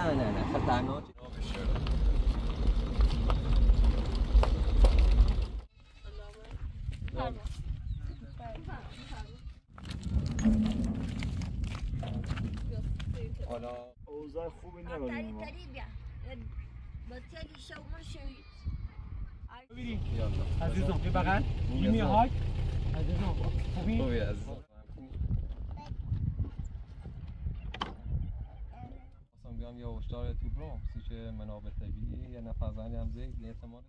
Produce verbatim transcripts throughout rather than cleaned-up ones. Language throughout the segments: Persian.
نه نه نه خطرناک. حالا اوضاع خوبی نبودیم عزیزم بی بغل میمی هاک عزیزم خوبی؟ خوبی عزیزم خواستم بیام یه هشدار تو برام سیچ منابع طبیعی یه نفر زنی هم زید یه احتمال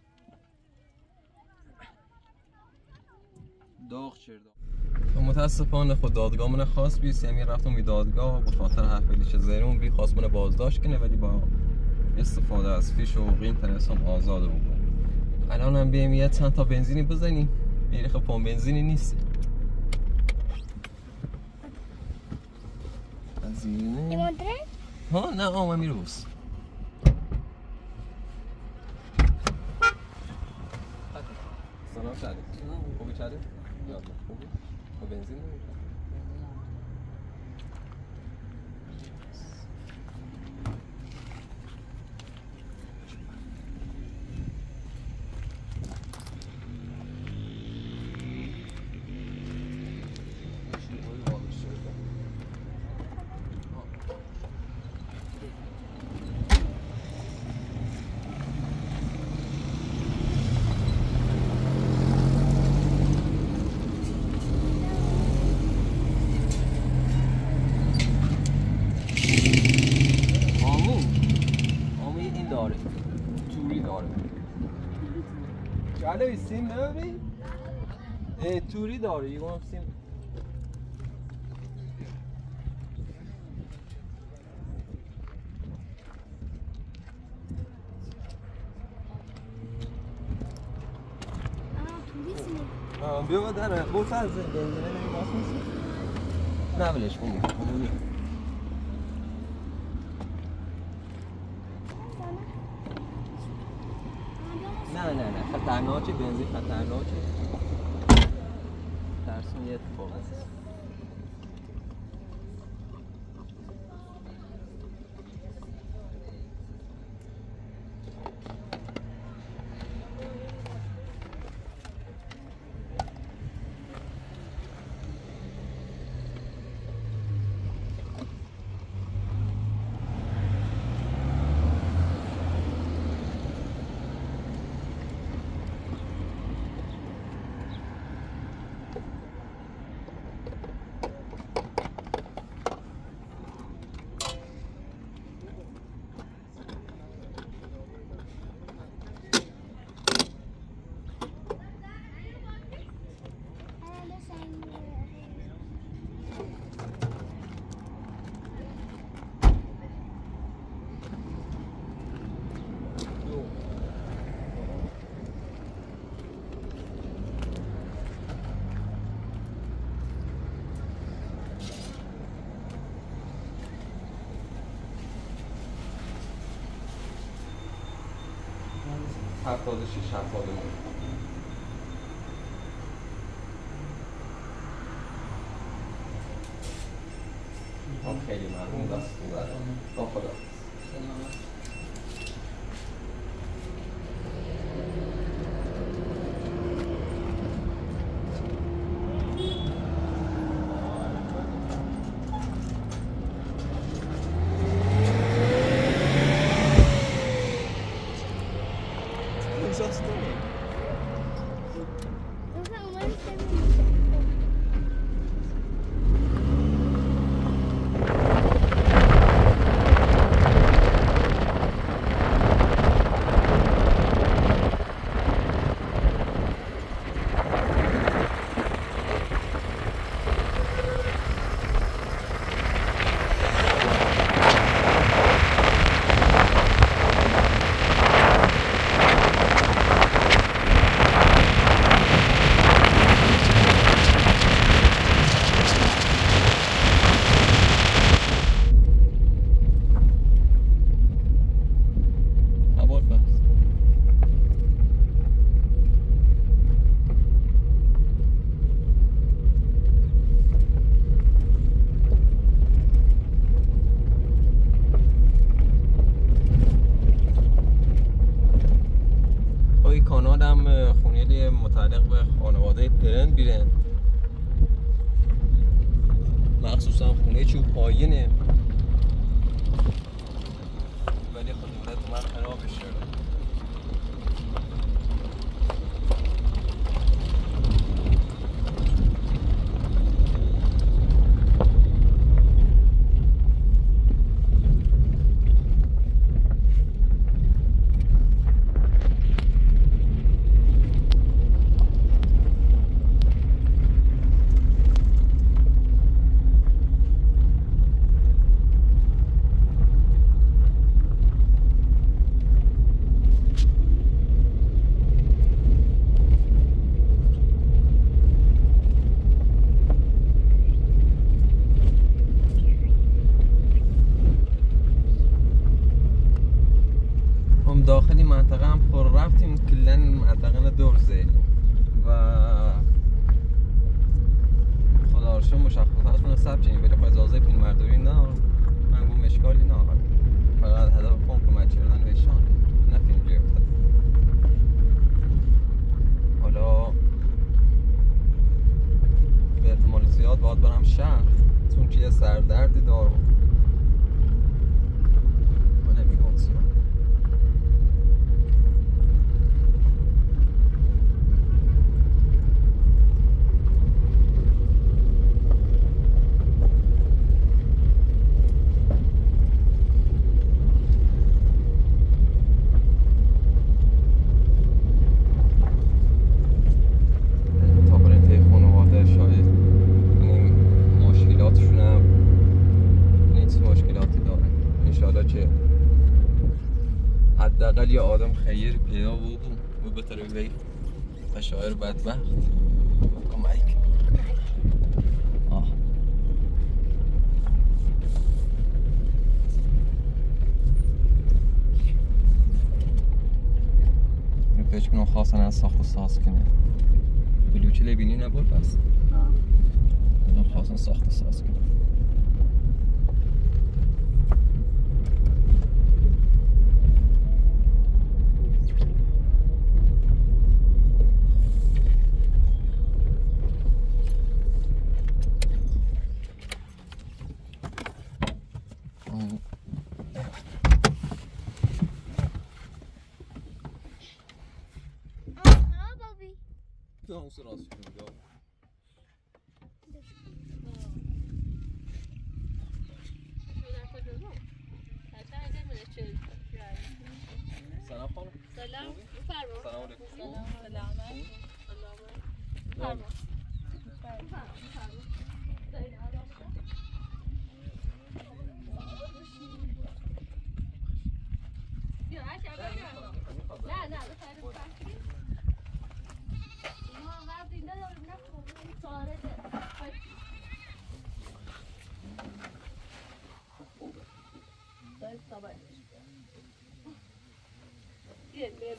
داغ چردا متاسفانه خود دادگاه خواست بی سمی رفتم بی دادگاه به خاطر حفلیش زیرون بی خواست من بازداشت کنه ولی با استفاده از فیش و قین ترسم آزاد رو الان هم بیم یه چند تا بنزینی بزنیم میری خب پمپ بنزینی نیست بنزینه ها نه آمه میروز سلام شده خوبی شده؟ یاد خوبی؟ با بنزین نمیشه چاله سیم نبری؟ اه توری داره یه هم سیم آه بیا داره بوت از بنزینه نمی باز میسی؟ نه بلش کنی نه نه نه خطرناکه بنزین خطرناکه ترسون یه اتفاق هست هفتاد و شیش هفتاد و نه خیلی ممنون دستتون دارم با خدا که متعلق به خانواده پرن بیرن، مخصوصا خونه چوب پایینه، ولی خدمت من خرابش شده. داخلی منطقه هم خور رفتیم کلن منطقه دور زیریم و خدا رو شکر مشخصات کنه سب چنین بری خواهد ازازه فیلم مردوی نه من گوم اشکالی نه فقط هدف خون کمک کردن بهشان نه فیلم گرفتن. حالا به احتمال زیاد باید برم شهر چون که یه سردردی دارم و نمیگم سیان حداقل یه آدم خیر پیدا بود و به طرف وی شاعر بدبخت کمک آه می فکر کنم خواستن از ساخت و ساز کنه بلوچه لبینی نبود بس آه خواستن ساخت و ساز کنه. Não, será assim legal. سلام خانم. سلام. بفرمایید. سلام علیکم. سلام. سلامت. سلامت. بفرمایید. بیا عشق نه نه بفرمایید. ما وقتی نداریم نکنیم ساره ده. دست صبر. بیا بیا.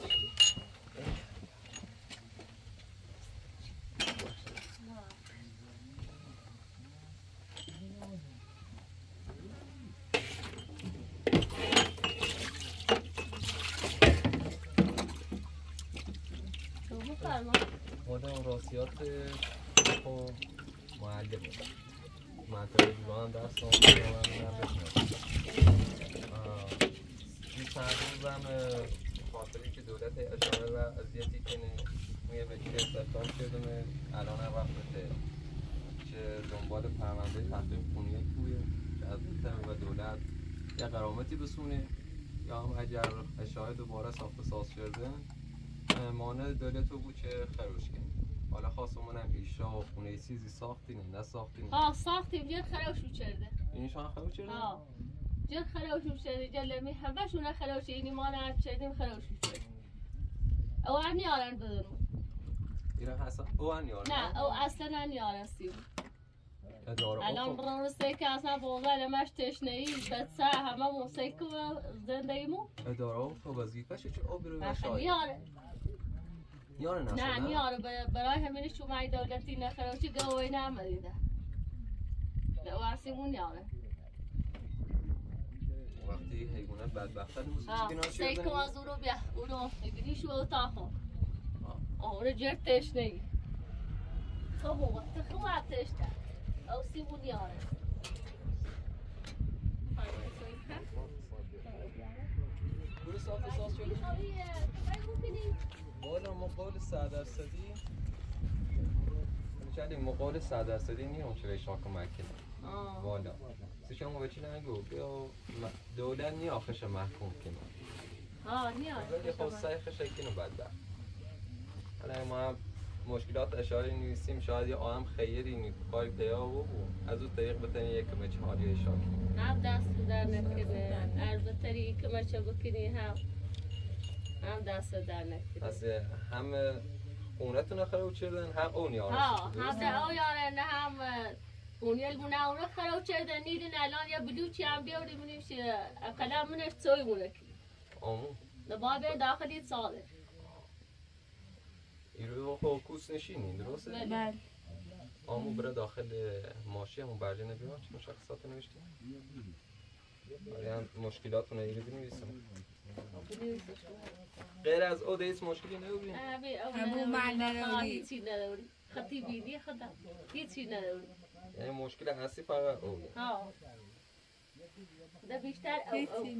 خودم راسیات خب معلم منطقه دیوان درس آمده و من نبشنم این چند روزم خاطری که دولت اشاره و اذیتی کنه مویه وکیل استخدام شدم الان هم وقته که دنبال پرونده تحقیق خونیه توی که از تم و دولت یه قرامتی بسونه یا هم اگر اشاره دوباره ساخت ساز شده مانع دولت تو بود که خروش کنیم. حالا خواستمونم ایشا و خونه چیزی ساختیم نه ساختیم. ها ساختیم جد خروش کرده. اینشان خروش کرده؟ ها جد خروش کرده جلمی همشون خروش اینی ما نه کردیم خروش کرده. او هم نیارن بدونم. اینا حسن او هم نیارن. نه او اصلا نیارن سیم. الان برنامه که اصلا بوغل مش تشنه‌ای بسه همه موسیقی و زندگیمون. اداره و وظیفه‌ش چه آب رو نشاید. نیاره. نیاره نشده؟ نه نیاره برای همینش تو مای دولتی نخروشی گوی نمیده. واسیمون نیاره. وقتی حیوانات بدبختن موسیقی کنار شده. سیکو از اون رو بیا اون رو بگیریش و اتاقو. آره جر تشنگی خب وقت خواه تشته او سی بودی آره گروه ساخت ساز شده؟ بالا مقال صد درصدی چندی مقال صد درصدی نیام چه بهش کمک کنه بالا سیشون به چی نگو بیا دولت نی آخرش محکوم کنه ها نی آخرش ولی خب سایخش کنه بعد بعد حالا ما مشکلات اشاره نویسیم شاید یه آهم خیری نی کاری پیا و از اون طریق بتونی یک کمچ حالی اشاره کنی هم دست در نکنه البته یک کمچ بکنی هم هم دست در نکنه پس هم اونتون خراب کردن هم اون یارش ها هم ده او یارن هم اونیل بونه اون خراب کردن نیدن الان یا بلوچی هم بیاری منیش کلام منش توی مونه آمون نبابه داخلی صادر ایرو خب کوس نشینی درسته؟ بله آمون بره داخل ماشی همون برجه نبیما چه مشخصات نوشتیم؟ آره مشکلاتون ایرو بنویسیم غیر از او دیس مشکلی نبودیم؟ همون من نداری هیچی نداری خطی بینی خدا هیچی نداری یعنی مشکل اصلی فقط او ها ده بیشتر او او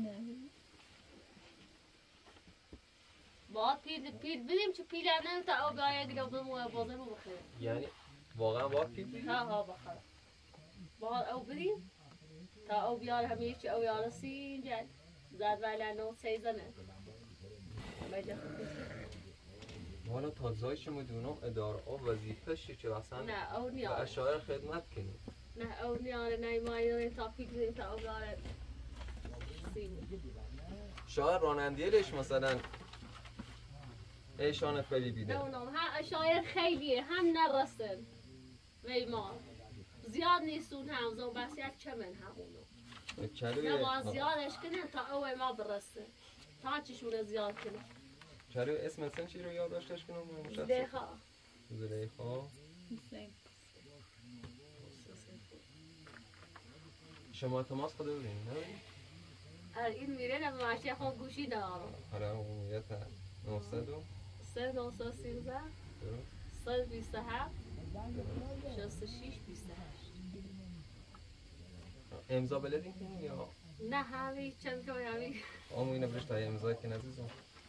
باید پیل پیل بدیم چه پیل هم تا او گاهی اگر بودم و بازه رو بخیر یعنی واقعا باید پیل بدیم؟ ها ها بخیر باید او بدیم تا او بیار همیشه او یارسی جد زد ولی نو سیزنه حالا تازای شما دونم اداره آب وظیفه شی چه اصلا نه او نیاره به اشاعر خدمت کنیم نه او نیاره نه مایه تا پیل بدیم تا او بیاره شاید رانندیلش مثلا ایشانت بلی بیده نه اونم هم شاید خیلیه هم نرسن وی ما زیاد نیستون هم زو بس یک چمن همونو نه با زیادش کنن تا اوه ما برسه تا چشونه زیاد کنن چرا اسم انسان چی رو یاد داشتش کنم؟ زلیخا زلیخا شما تماس خدا ببینید نه؟ این میره نه ماشی خون گوشی دارم آره عمومیت نهصد و سه نهصد سیزده صد بیست و هفت شصت و شش بیست و هشت امضا بلدین کنیم یا؟ نه همی چند که همی آمو اینه برش تا امضای که نزیزم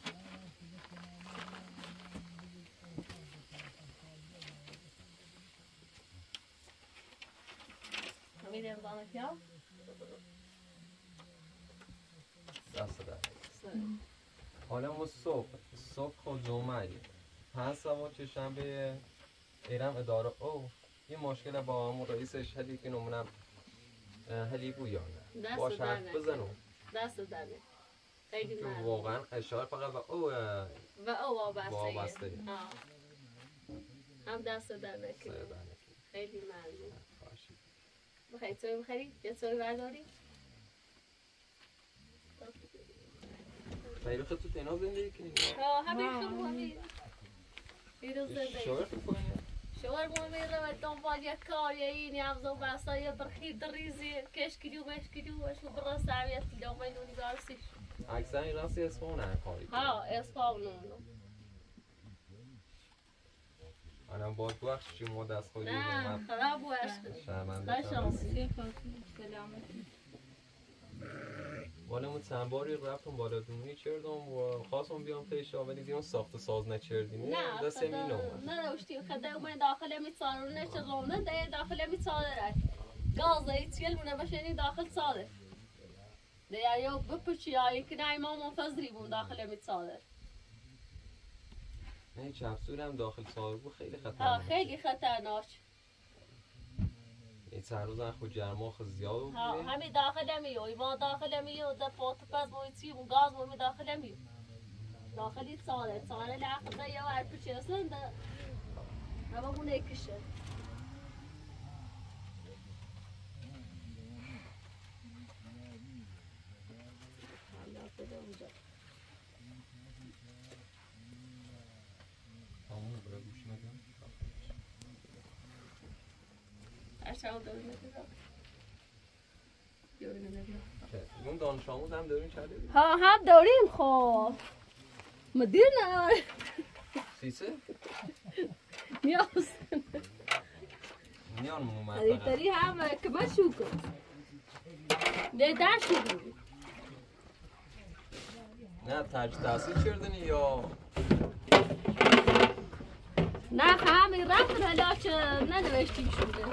همین امضا نکیم؟ دست در حالا ما صبح صبح خود جمعه پنج سوا چه شنبه ایرم اداره او یه مشکل با همون رئیسش هلی که نمونم هلی بو یا نه باش حرف بزنو دست داره خیلی که مردم واقعا اشار فقط و او و او وابسته وابسته هم دست در نکنی سایه در خیلی مردم نکنی بخواهی توی بخری؟ یه توی برداری؟ خیلی خود تو تنها زندگی کنیم ها همین خب همین بیرون زندگی شوهر خوب کنیم شوهر مو میره و دنبال یک کار یا این یفز و بستا یا برخی دریزی کش کلیو بش کلیو بش و برا سویت کلیو مینونی بارسیش اکثر این راستی اسفان هم کاری ها اسفان نونو الان باید بخش چی ما دست خودی نه خراب بوشت شرمنده بالا مون چند باری رفتم بالا دونی چردم و خواستم بیام پیشا ولی دیدم ساخت ساز نچردیم نه دست همین اومد نه روشتی خدا من داخل میتصارون نشه زونه ده داخل میتصادره گاز ایتیل مونه بشینی داخل صادر ده یا بپچی آیی که نه ما منفذری بون داخل میتصادر نه چپسور هم داخل صادر بود خیلی ها خطرناک خیلی خطرناک این چند روز خود جرماخ زیاد بود ها همین داخل میو ما داخل میو ده پات پس مویتی و گاز مو داخل میو داخلی صادر صادر لاخذ یا هر پچی اصلا ده اما مو نکشه اشتغل داریم اون دانش آموز هم داریم چه ها هم داریم خب مدیر نه سیسه؟ میاس میان مو من هذه تري هم كمان شوكو ده ده شوكو نه ترج تحصیل کردنی یا نه همین رفتن حالا چه ننوشتیم شده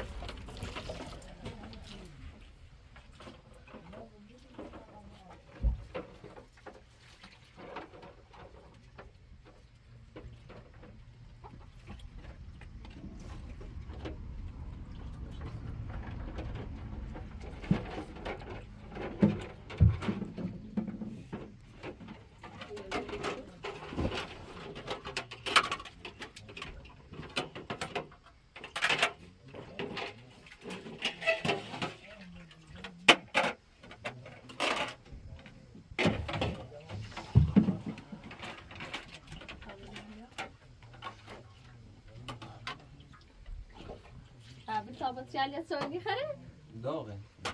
ثابت شالية سويني خير؟ داغه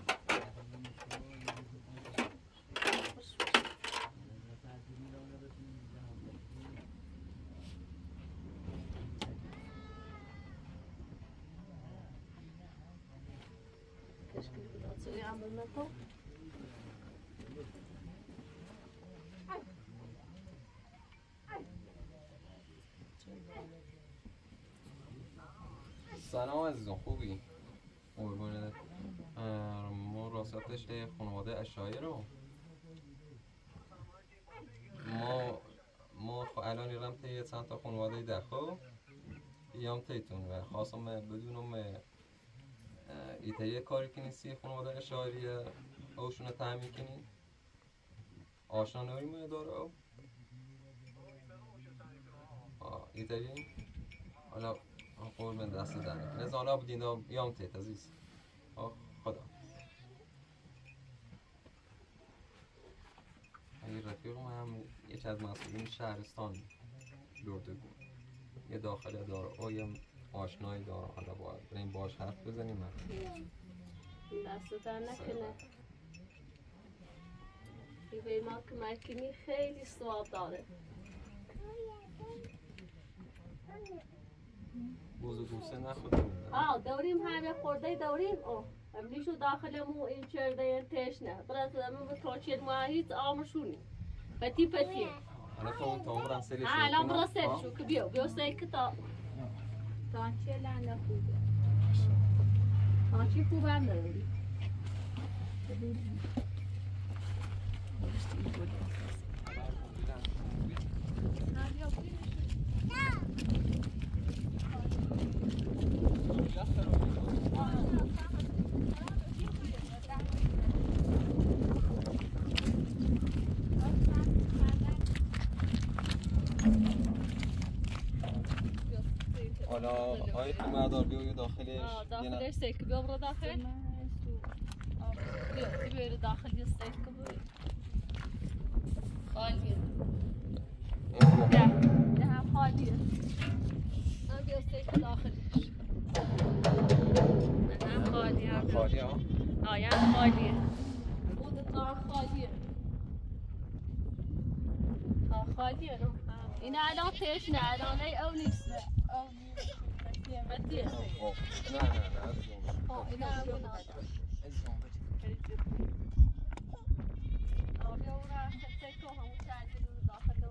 تشكيل بدها تسوي عمل منكم؟ سلام عزیزان خوبی؟ قربونت ما راستش خانواده اشایر رو ما ما الان ایرم تا چند تا خانواده دخو بیام تیتون و خواستم بدونم ایتایی کاری کنی سی خانواده اشایری اوشون رو تعمین کنی آشنا نوری داره او ایتایی حالا قربون دست زنه نزد حالا بودین دا بیام تیت عزیز خدا این رفیق هم یکی از مسئولین شهرستان لرده بود یه داخله داره او یه آشنایی داره حالا باید بریم باش حرف بزنیم من دست در نکنه به ما کمک کنی خیلی ثواب داره بوزو گوسه نخودم آه دوریم همه خورده دوریم اوه امریشو داخل مو این چرده این تشنه برای من به توچید ماهیت آمشونی پتی پتی حالا تو تو برن سریشو ها الان برا سریشو که بیو بیو سی کتا تانچه لنده خوبه تانچه خوبه هم داری حالا آقای تو مدار بیو داخلش داخلش سیک بیو برو داخل بیو بیو داخل یه سیک بیو خالیه نه نه هم خالیه هم بیو سیک داخلش نه هم خالیه هم خالیه ها؟ آه هم خالیه بود تا خالیه ها خالیه نه این الان پیش نه الان ای او نیست بديه نه نه نه اه الى هنا اه بيورا خدتكم هم مساعدين داخل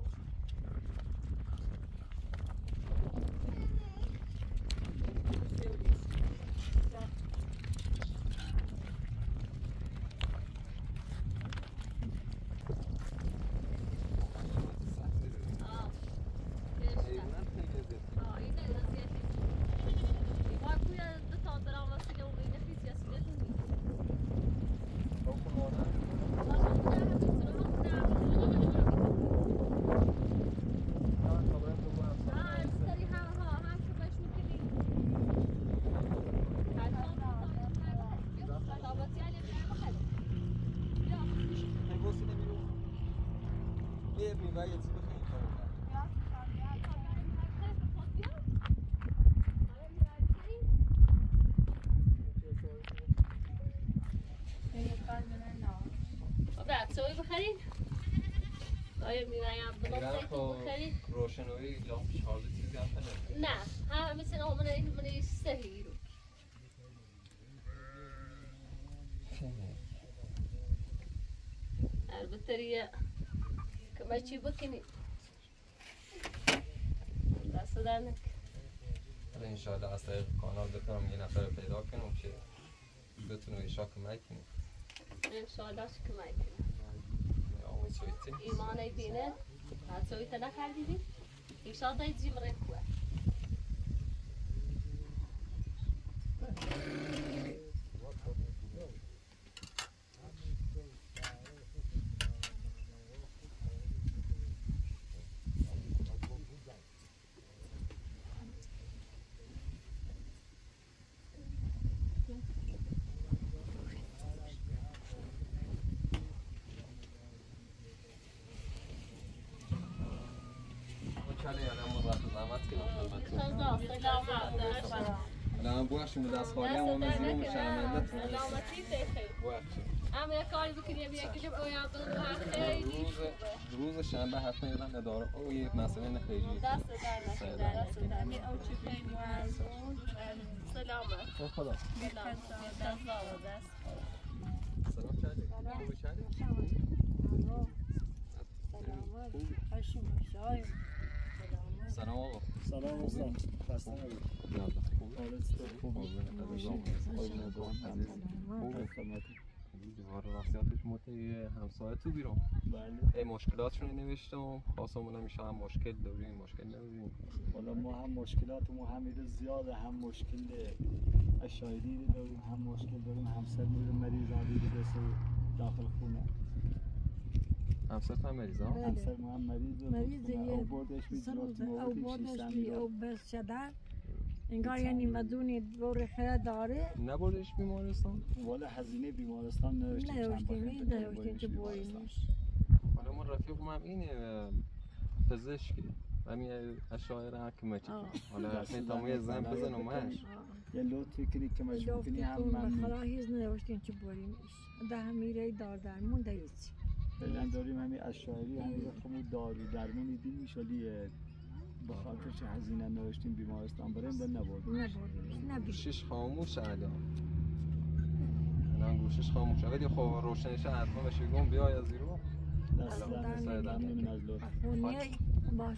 سوي بخرين طيب يا عبد الله بخرين روشنوی لامپ شارژ نه هم مثل من من سهی رو البته ریه که چی بکنی دست دارنک انشاءالله از طریق کانال بتونم یه نفر پیدا کنم که بتونه ایشا کمک کنم انشاءالله چی کمک کنم ایمانه بینه هاتویت نکردیدی ایشا داید زیم رکوه الان بوشم دست خالی هم اون زیرو مشرمنده سلامتی بخیر ام یک کاری بکنی بیا که او یا تو خیلی روز شنبه حتما یادم نداره او یک مسئله خیلی دست در نکنه دست در می او چی خیلی سلامت خدا دست دست سلام چادی خوبی چادی سلام آقا سلام استاد خسته نباشید حالت خوبه دیوار وصیتش متی همسایه تو بیرون بله ای مشکلاتشون نوشتم خواستم اونم میشه هم مشکل داریم مشکل نداریم والا ما هم مشکلات ما همیشه زیاده هم مشکل اشایری داریم هم مشکل داریم همسر میره مریض آدیده بسه داخل خونه همسر تو هم مریض ها؟ همسر ما هم مریض مریض او بردش میدونست او بردش می او بس شده انگار یعنی مدونی دور خیلی داره نبردش بیمارستان؟ والا هزینه بیمارستان نوشتیم نوشتیم این نوشتیم که بوریمش حالا من رفیقم هم اینه پزشکی همین اشاعره حکمه چی حالا حسین تموی زن بزن اومش یه لطفی کنی که مش بکنی هم من خدا هیچ نوشتیم که بوریمش ده همیره دار درمون دهیچ فعلا داریم همین اشاعری همین خمود دارو درمونی دیمیش ولی به خاطر چه هزینه نوشتیم بیمارستان بریم به نبردیم نبردیم گوشش خاموش الان الان گوشش خاموشه ولی خب روشنش حتما بشه گم بیای از ایرو دست در نمیم از لطف خونه باش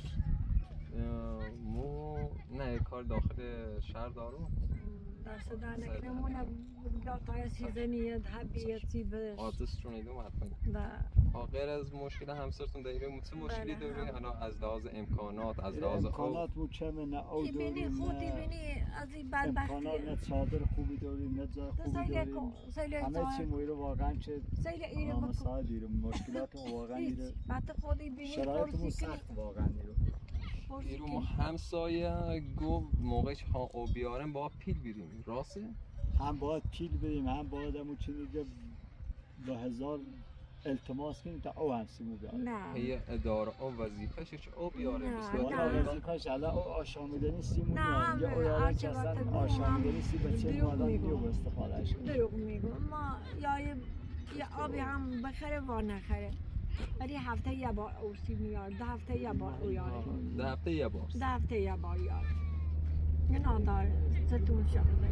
مو نه کار داخل شهر دارو دست در نکنمونه داخل سیزنیت حبیتی بش آتش چون ایدوم حتما نه غیر از مشکل همسرتون داریم متو مشکلی داریم حالا از لحاظ امکانات از لحاظ امکانات بود چه نه او داریم بینی خودی بینی از این بدبختی امکانات نه چادر خوبی داریم نه جای خوبی داریم همه چی مویره واقعا چه مسائل داریم مشکلات واقعا داره بعد خودی بینی شرایطمون سخت واقعا داره ایرو ما همسایه گو موقعی که او بیارن با پیل بیریم راسته؟ هم باید پیل بریم هم باید همون چی میگه به هزار التماس کنیم تا او هم سیمو بیاره نه هی اداره او وظیفه‌ش چه او بیاره والا وظیفه‌ش حالا او آشامیدنی سیمو میاره یا او یاره که اصلا آشامیدنی سی بچه مادان بیو به استفادهش دروغ میگم ما یا یه آبی هم بخره و نخره ولی هفته یه بار اوسی میار ده هفته یه بار او یاره ده هفته یه بار ده هفته یه بار یاره این آدار ستون شده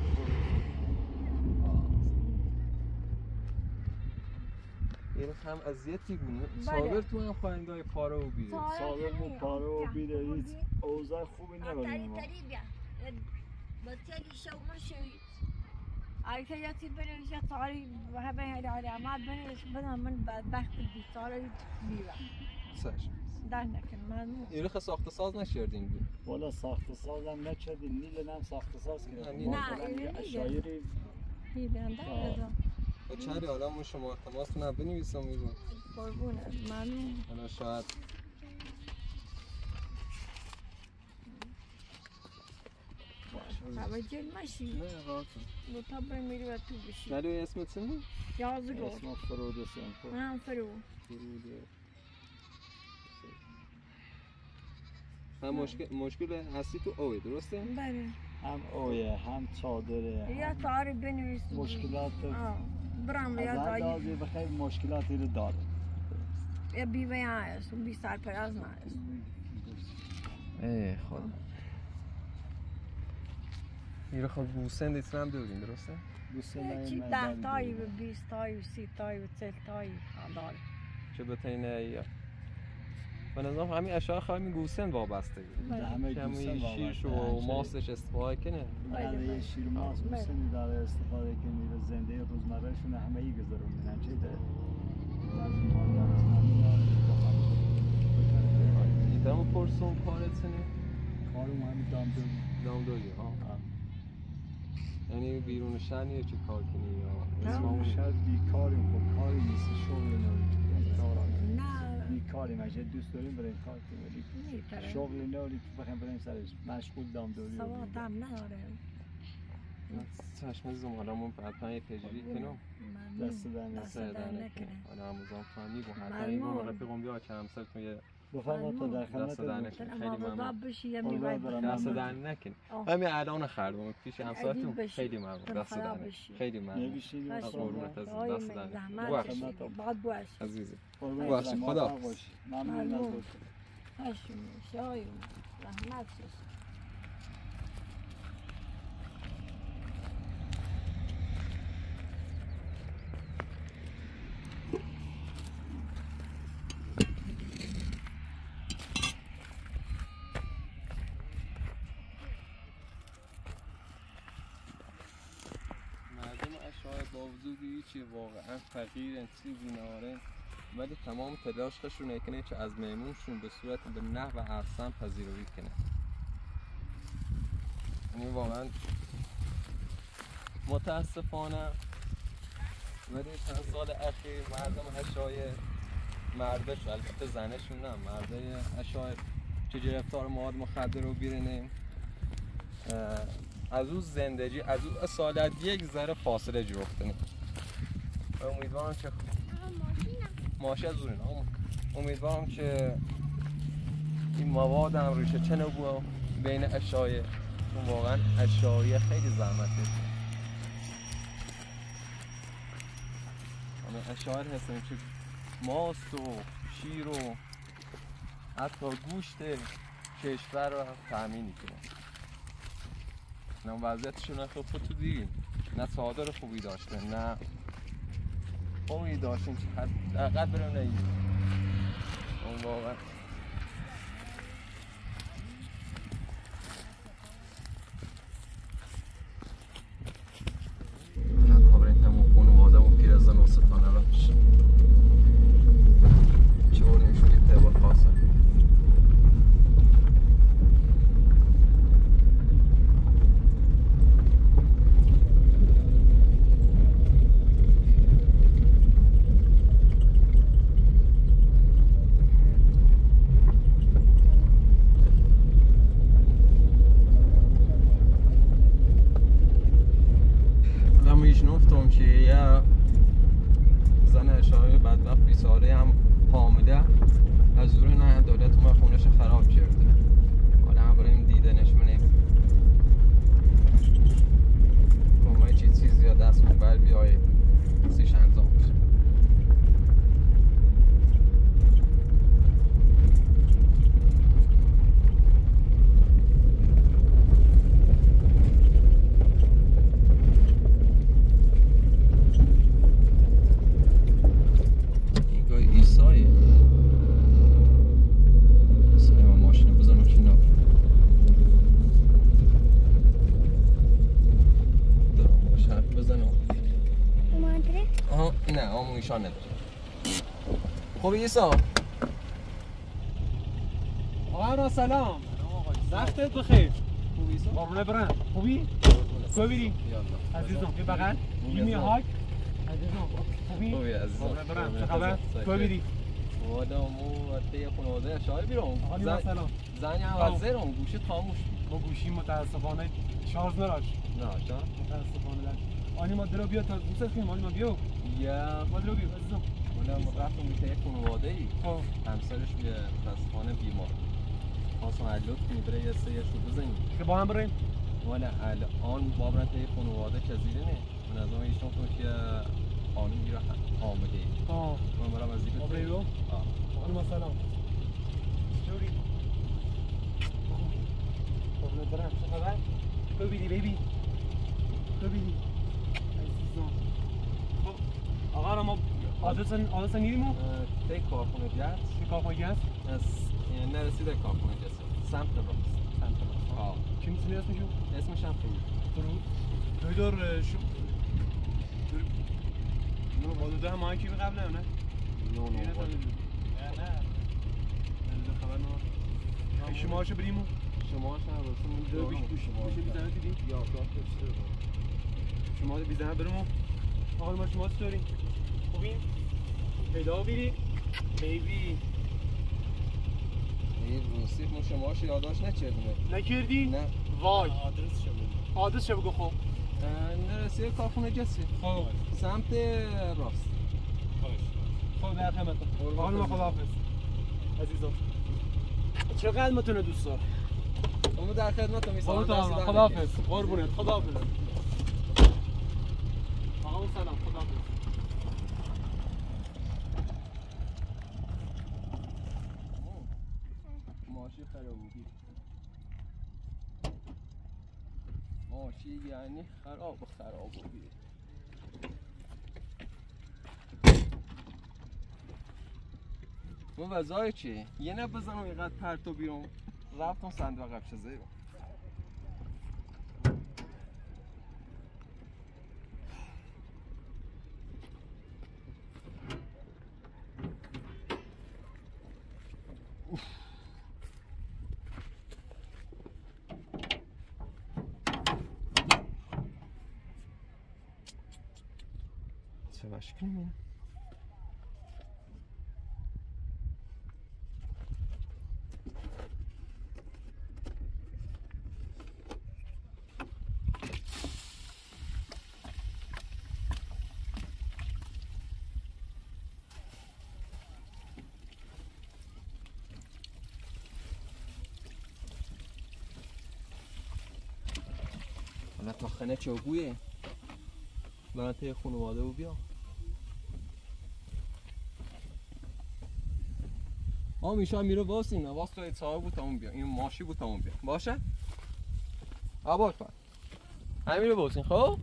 این هم اذیتی بود صابر تو هم خواهندای پاره و بیده صابر مو پاره و بیده هیچ اوضاع خوبی نبودیم ما بطلی شو مرشوید آیتا یاتی بنویش یا تاری و همه هری عماد بنویش بدم من بدبخت بیتاره بیوه سش در نکن من این رخ ساخت ساز نشردیم بیم والا ساخت ساز هم نچردیم نیل هم ساخت ساز کنیم نه این اشایری میبینده ازم و چهری حالا ما شما تماستون هم بنویسم میزون قربونه ممنون حالا شاید توجه مشی نه راست مطابق میری و تو بشی ولی اسمت چیه؟ یازگو اسم فرود سنفو هم فرو فرود هم مشکل مشکل اصلی تو اوه درسته؟ بله هم اوه هم چادره یا تاری بنویس مشکلات برام یا از تاری اندازه بخیر مشکلاتی رو داره یا بیوه هست و بی سرپرست هست ای خدا میره خب گوسفند ایتون هم داریم درسته؟ گوسفند چی من ده دارم. تایی و بیست تایی و سی تایی و چل تایی داره. چه بتاین یا به نظرم همین اشیاء خواهی گوسفند وابسته ده همه که همین گوسفند شیرش وابسته. و ماستش استفاده کنه برای یه شیر ماس گوسفندی داره استفاده کنی و زنده روزمرهشون همه ای گذروندن چه ده از مادر از مادر دیدم پرسون کارتونه کارم همین دام داری دام دوری ها یعنی بیرون شهر نیه چه کار کنی یا نه. اسممون شاید بیکاریم خب کاری نیست شغل نداریم نه بیکاریم اگه دوست داریم بریم کار کنیم ولی میتره شغل نداریم که بخیم بریم سرش مشغول دام دوری و سواد هم نداره. چشم زمانمون حتما یه پیجوری کنم دست در دست نکنه. در نکنه. آره هموزان فهمی با حتما ممنون. این رفیقم بیا که همسرتون یه بفرما تا در خدمت دست در بود. نکنه. چرا خیلی ممنون. مواظب بشی یه قربان میوه برم. بخور. دست ممنون. در نکنه آه. همین الان خردم پیش همسرتون عجیب بشی. خیلی ممنون تن دست در خراب نکنه. بشی. خیلی ممنون نمی‌شینیم. باشه. قربونت عزیز. آقای دست من در نکنه. زحمت ببخشید. کشیدی. باید باشی. عزیزی قربان ببخشید. برم. خدا. موفق باشی. ممنون از ممنون. لطفت. هاشون شایم زحمت کشیدی. مردم اشعار با وجود هیچی واقعا فقیر سی بیماره ولی تمام تلاششون کنه چه از میمونشون به صورت به نحو احسن پذیرایی کنه. یعنی واقعا متاسفانه ولی چند سال اخیر مردم اشعار مردش البته زنشون نه مرده اشعار چه گرفتار مواد مخدر رو بیرنه از اون زندگی از اون اصالت یک ذره فاصله جفتنه. امیدوارم که ماشی از اون امیدوارم که این مواد هم ریشه چنه بود بین اشیاء چون واقعا اشیاء خیلی زحمته. همه اشیاء هستن که ماست و شیر و حتی گوشت کشور رو تأمین کنه. نه وضعیتشون خب تو دیدیم نه صادر خوبی داشته نه خوبی داشتیم که حداقل بریم نگیم اون واقعا نه کابرین تمام خونو مادم و پیر از زن و ستانه را چه بردیم شو یه تبار خاصه خب ایسا آقا سلام وقتت بخیر خوبی ایسا قربونه برم خوبی کجا عزیزم بی بغل میمی هاک عزیزم خوبی خوبی عزیزم قربونه برم چه خبر کجا وادا مو ته خانواده شاید بیرون آقا سلام زنی هم از زیرم گوشه خاموش با گوشی متاسفانه شارژ نراش نه شان متاسفانه آنی ما درو بیا تا دوست کنیم آنی ما بیو یا ما درو بیا عزیزم ولی ما رفتم به ته خانواده ای خب همسرش به متاسفانه بیمار خواستم علوت کنی بره یه سه شو بزنیم که با هم بریم ولی الان بابرن ته خانواده چزیره نه من از اون ایشون تو که قانون میره آمده ای آه من برام از دیگه ما بریو آه آنی ما سلام چوری برم چه خبر؟ ببینی ببین ببینی عزیزم خب آقا را ما آدرس آدرس نیریم تی کارخونه گس چه کارخونه گس؟ از نرسیده کارخونه گس سمت راست سمت راست آه چی میتونی اسمشون؟ اسمش هم فرود فرود؟ دکتر شو نو با دو هم آنکی قبل نه نه؟ نو نو نه نه نه خبر نه شما هاشو بریمو؟ شما هاشو برسیم دو بیش بیش بیش بیزنه دیدی؟ یا داد بشه شما رو بیزنه برمو؟ آقا ما شما چطوری؟ خوبین؟ پیدا بیری؟ بیبی این روسی مو شما هاشو یاداش نچردونه نکردی؟ نه وای آدرس شو بگو آدرس شو بگو خب نرسیده کارخونه گسی خب سمت راست خب در خدمتتون آقا ما خداحافظ عزیزم چقدر متونه دوست دار اما در خدمتتون میسازم خداحافظ خداحافظ قربونت خداحافظ آقا سلام خداحافظ ماشی خرابی ماشی یعنی خراب و خرابی اون وضعی چی؟ یه نه بزنم اینقدر پرتو بیرون رفتم صندوق قفشه زیرم چه باشکنی مینه؟ حالا تا خانه چوبویه برای ته خانواده و بیا آه میشه میره باز این نواز تو صاحب بود تا اون بیا این ماشی بود تا اون بیا باشه؟ آباد کن همین رو باز این خب؟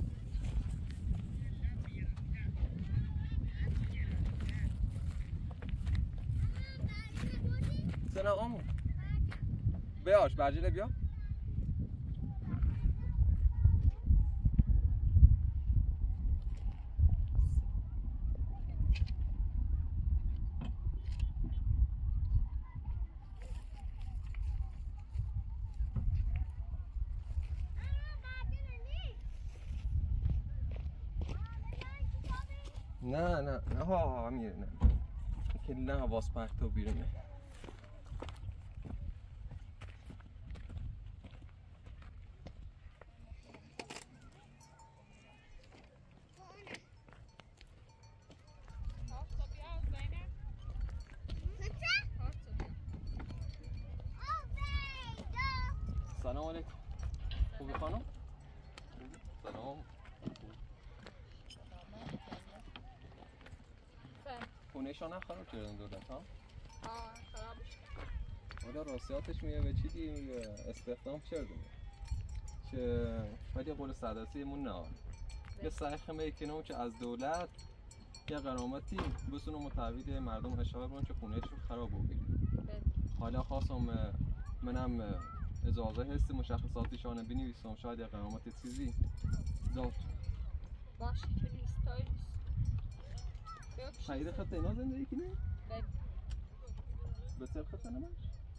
سلام آمون بیاش برجله بیا نه نه نه ها امیر نه که نه حواس پرتو بیرونه سلام علیکم خوبی خانم؟ سلام خونه‌شان هم خراب کردن دولت ها؟ آه خرابش حالا راستیاتش میگه به چی دی استخدام کردیم که ولی قول صدرسیمون نه یه سعی میکنم که از دولت یه غرامتی بسونه متعویض مردم اشاره کنن که خونه‌شون خراب بگیرن حالا خواستم منم اجازه هست مشخصاتشان بنویسم شاید یه غرامت چیزی داد باشه که نیست تایلوس خیلی خط اینا زندگی کنی؟ بله بسیار خط نمش؟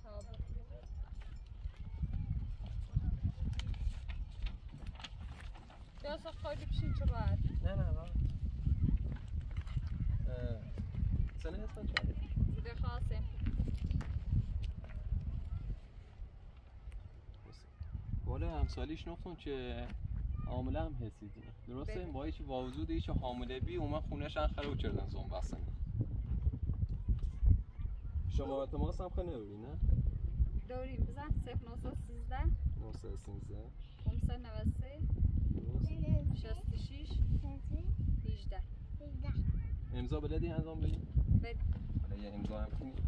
یا اصلا خیلی بشین چه باید؟ نه نه نه سنه هستن چه؟ زده خواستم والا همسالیش نفتون که حامله هم حسی دونه درسته؟ با هیچ وجود هیچ حامله بی اومد خونه‌ش هم خراب کردن زون بستن شما تماس هم خیلی نبودی نه؟ دوریم بزن صفر نهصد و سیزده نهصد و سیزده پانصد و نود و سه شصت و شش هجده امضا بلدی انجام بدی؟ بله حالا یه امضا هم کنی؟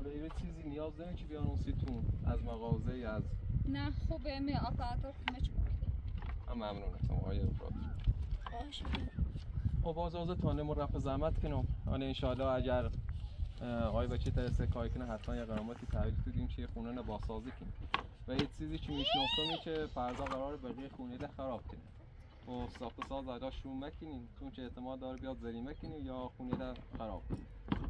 غیر چیزی نیاز داریم که بیان اونسیتون از مغازه یا از نه خوبه می آپاراتور همه چی بکنیم. هم ممنونتم آقای افراد. خب باز آزه تانه ما رفت زحمت کنم. آنه انشاءالله اگر آقای بچه ترسه کاری کنه حتما یه قرامتی تحویل بدیم که خونه رو بازسازی کنیم. و یه چیزی که میشناختم که فردا قراره بقیه خونه ده خراب کنیم. و ساخت ساز اجا شروع مکنیم چون که احتمال داره بیاد زریمه کنیم یا خونه ده خراب کنیم.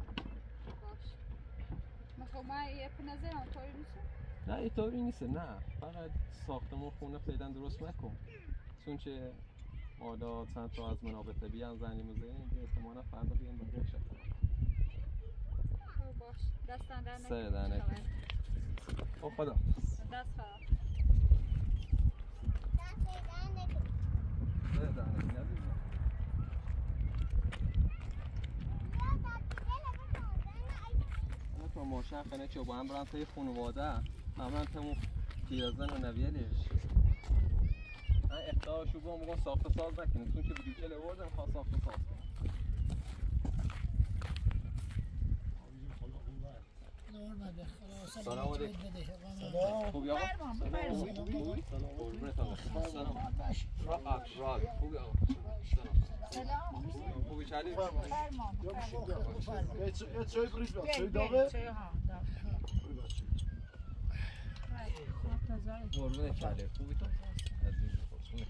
خب من یه په نظرم طوری نیست؟ نه اینطوری نیست نه فقط ساختمون خونه فعلا درست نکن چون که حالا چند تا از منابع طبیعی هم زنی میزنیم که احتمالا فردا بیان بقیه شد. خب باش دستان در نکنم. سر در نکنم. خب خدا دست خراب. سر در نکنم. تو ماشین خانه چه با هم برن توی خانواده همون تمو پیرزن و نویلش من اختارشو با موقع ساخت ساز نکنیم چون که ویدیو کل وردم خواه ساخت ساز کنیم سلام علیکم سلام خوبی آقا؟ سلام خوبی؟ سلام راحت راحت خوبی آقا؟ سلام خوبی چلی؟ یه چای بریز بیاد چای داغه؟ قربون چلی خوبی تو؟ عزیز خوشونه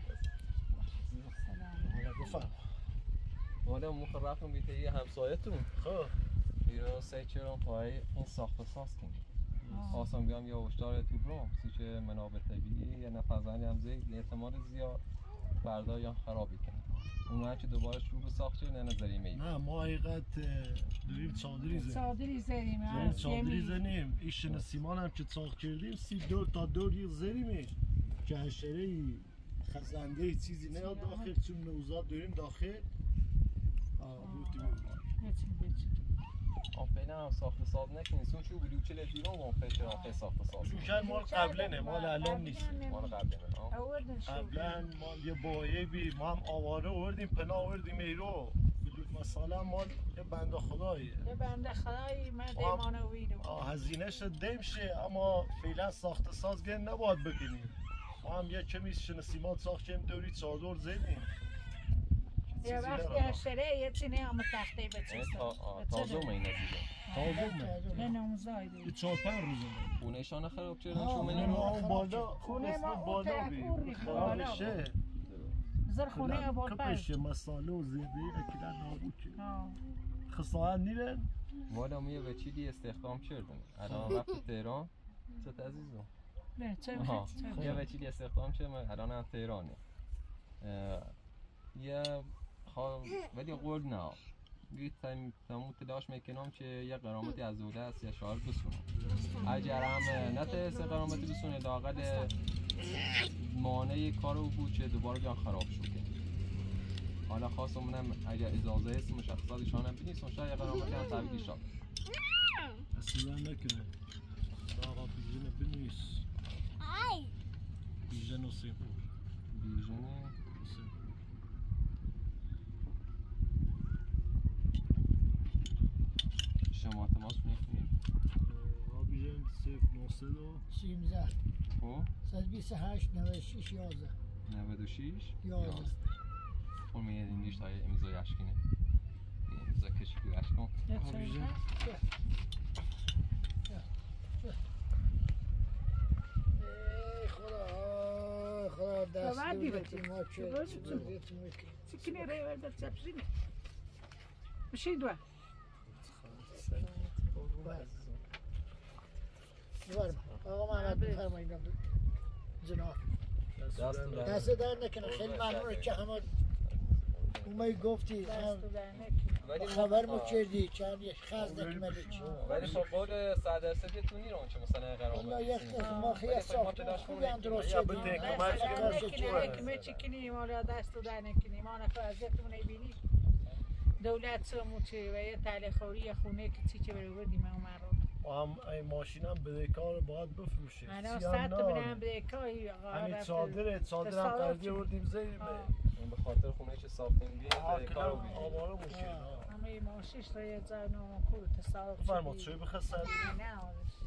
سلام بفرم والا موخ رفتم بیته یه همسایتون خب بیرون سه چرا پای این ساخت و ساز کنیم خواستم بیام یه هشدار تو برام سی که منابع طبیعی یا نفذنی هم زید احتمال زیاد فردا یا خرابی کنیم اون هرچی دوباره شروع به ساخت شد نه نظریمه ای نه ما حقیقت داریم چادری زنیم چادری زنیم داریم چادری زنیم ایشن سیمان هم که ساخت کردیم سی دور تا دور یه زنیمه که حشره خزنده ای چیزی نیاد داخل چون نوزاد داریم داخل آه بودی بودی آفینا هم ساخت ساز نکنیم چون چون بودی چه لیرون اون فکر آخه ساخت ساز چون مال قبلنه مال الان نیست مال قبلنه قبلا مال یه بایه بی ما هم آواره آوردیم پناه آوردیم ایرو مثلا مال یه بنده خداییه یه بنده خدایی من دیمانه ویدو هزینهش دیم شه اما فعلا ساخت ساز گه نباید بکنیم ما هم یه کمی شنسیمات ساخت کنیم دوری چادر زدیم یه وقتی هشتره یه چینه هم تخته بچیستم تازه اومه این نزیده تازه اومه نه نوزایده یه چهار پنج روز اومه خونه شانه خراب چردن چون خونه ما اون بالا خونه ما بالا بی خرابشه زر خونه بالا کپش مساله و زیده اکیدن نابود که خساعت نیرن والا ما یه وچیلی استخدام کردن الان رفت تهران چه عزیزم نه چه یه وچیلی استخدام کردن الان هم تهرانه یه خواهم ولی قول نه بیت تموم تلاش میکنم که یه قرامتی از دولت یا شعار بسونم اگر هم نترسه قرامتی بسونه لااقل مانع کارو بود که دوباره جان خراب شد حالا خواستم منم اگر اجازه است مشخصاتشان هم بینیستم شاید یه قرامتی هم تحویلی شد اصلا نکنه آقا بیژن بنویس بیژن و سیمپور بیژن شما تماس میکنیم آبیژن صفر نهصد و سیزده خب صد و بیست و هشت نود و شش یازده نود و شش یازده خب میگه این نیشت های امضای اشکینه امضا کشکی اشکن آبیژن ای خدا خدا دست دولتی ما چه سکنی ریوه در چپسینه بشین دو بفرما آقا محمد بفرمایید جناب دست در نکنه خیلی ممنون که همه اومای گفتی خبر مو کردی چند یک خز نکملی چی ولی خب قول صد درصد تو نیرون چه مثلا قرامت الله یک ما خیلی ساختمان خوبی هم درست شدیم نکنه چکنی ما را دست در نکنی ما نکو ازتون نبینی دولت سموچه و یه تله خوری خونه که چی چه برو بردیم اون رو هم این ماشین هم بریکار باید بفروشه انا سیام صد نه ببینم بریکای همین چادره چادر هم قرضی بردیم زیرمه اون به خاطر خونه که ساختیم بیه کارو بیدیم آواره میشه همه ماشیش را یه جای نام کور تصادف فرماد چوی بخسته نه آرش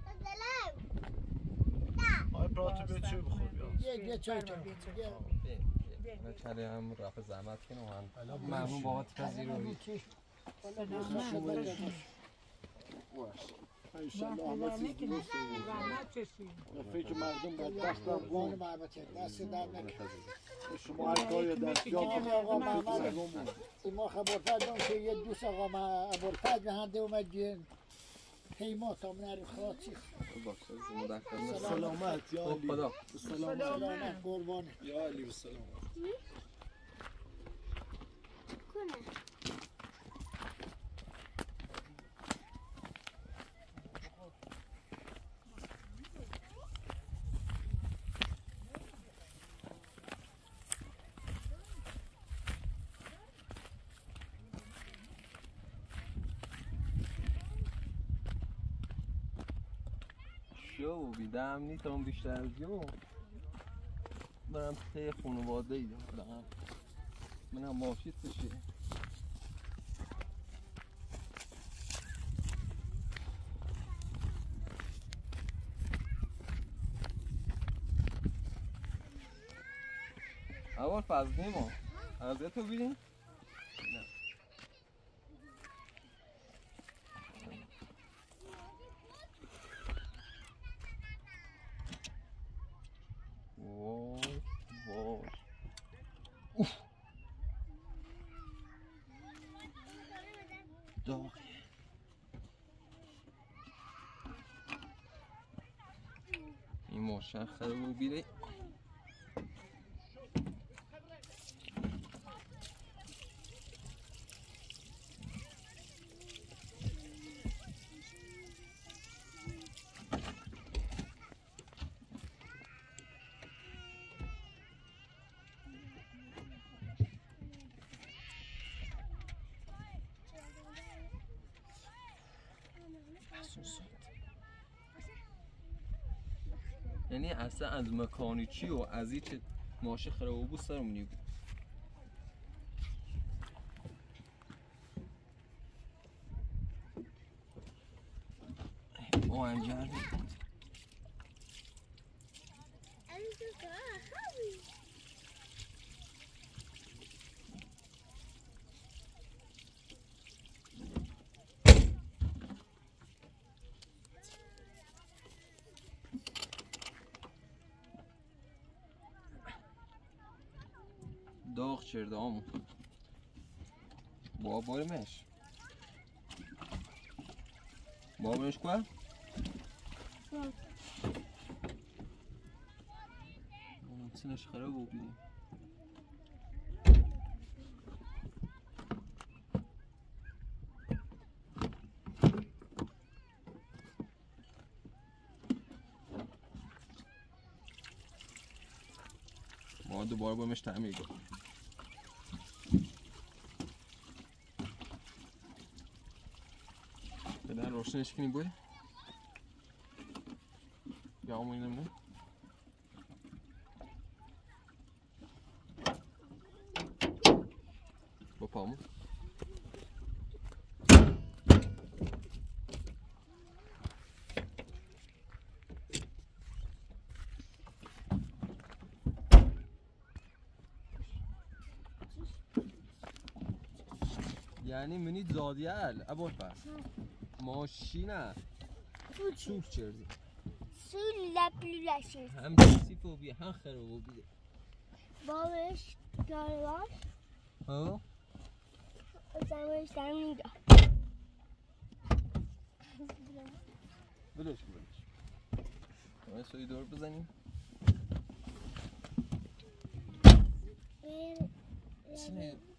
آی براتو به چوی بخور بیا یه یه چای تو من چلی هم رفع زحمت کنم و هم ممنون بابت پذیروی انشالله همه چیز درسته فکر مردم بدبخت هم وان بود محبته دست در نکنه شما هر کاری دست جا این آقا محمد ما خبرتر دارم که یه دوست آقا محمد به هنده اومد گین پیما سامنه رو خواهد چیست سلامت یا علی خدا سلامت قربانه یا علی و سلامت شو بیدم نیتم بیشتر از یو برم ته خانواده ای دارم منم ماشید بشه اول فضلی ما از تو بیدیم وای وای اوف داغی این مشخصه رو بیره یعنی اصلا از مکانیکی و از این که ماشه خرابه بود سرمونی بود او انجر بود داغ چرده آمون با بارمش با بارمش کن اون سنش خراب بود بیدیم ما دوباره بارمش تعمیر کنیم بدن روشنش کنیم باید یا همون اینم نه با پامون یعنی منی زادیال ابو پس ماشینه سوف چرده سوف لپلو لشید هم تیسی فوبیه هم خرابوبیه بابش دارواش ها زمانش در میگه بلش کن بلش ما سوی دور بزنیم بیر